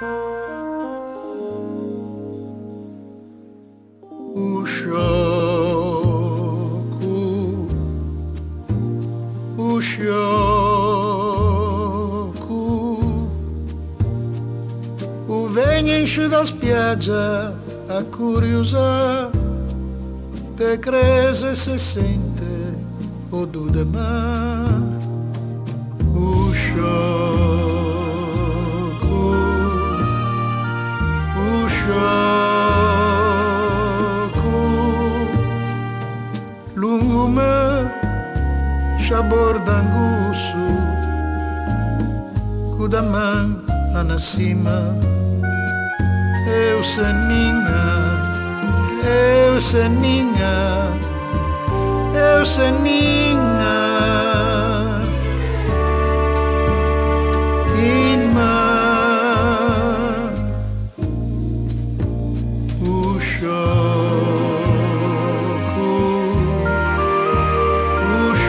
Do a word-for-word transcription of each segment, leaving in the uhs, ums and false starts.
O choco, o choco, o vento enche da spiaggia a curiosare per credere se sente o do demà. O choco, o choco, lungo me s'aborda angusso, cu da man a cima, eu seninha, eu seninha, eu seninha. O choco, o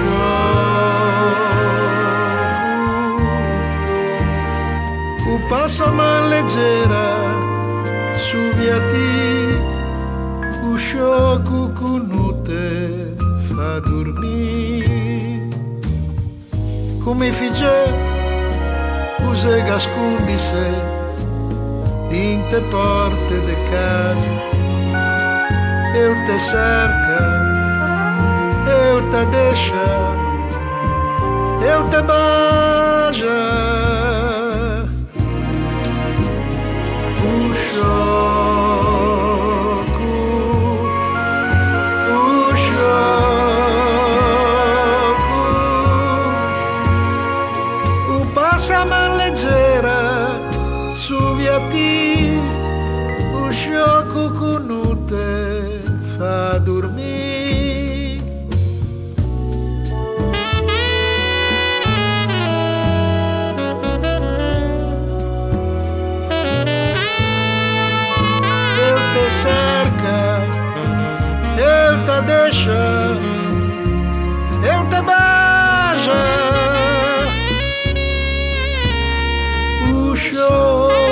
choco, o passaman leggera su via ti, o choco con te fa dormire come figge. Use gascondi se dinte porte de casa, eu te cerca, eu te deixa, eu te baja. O choco, o choco, o passaman leggera su via ti, o choco con te fa dormire. Eu te cerca, eu te deixa, eu te baja. O choco,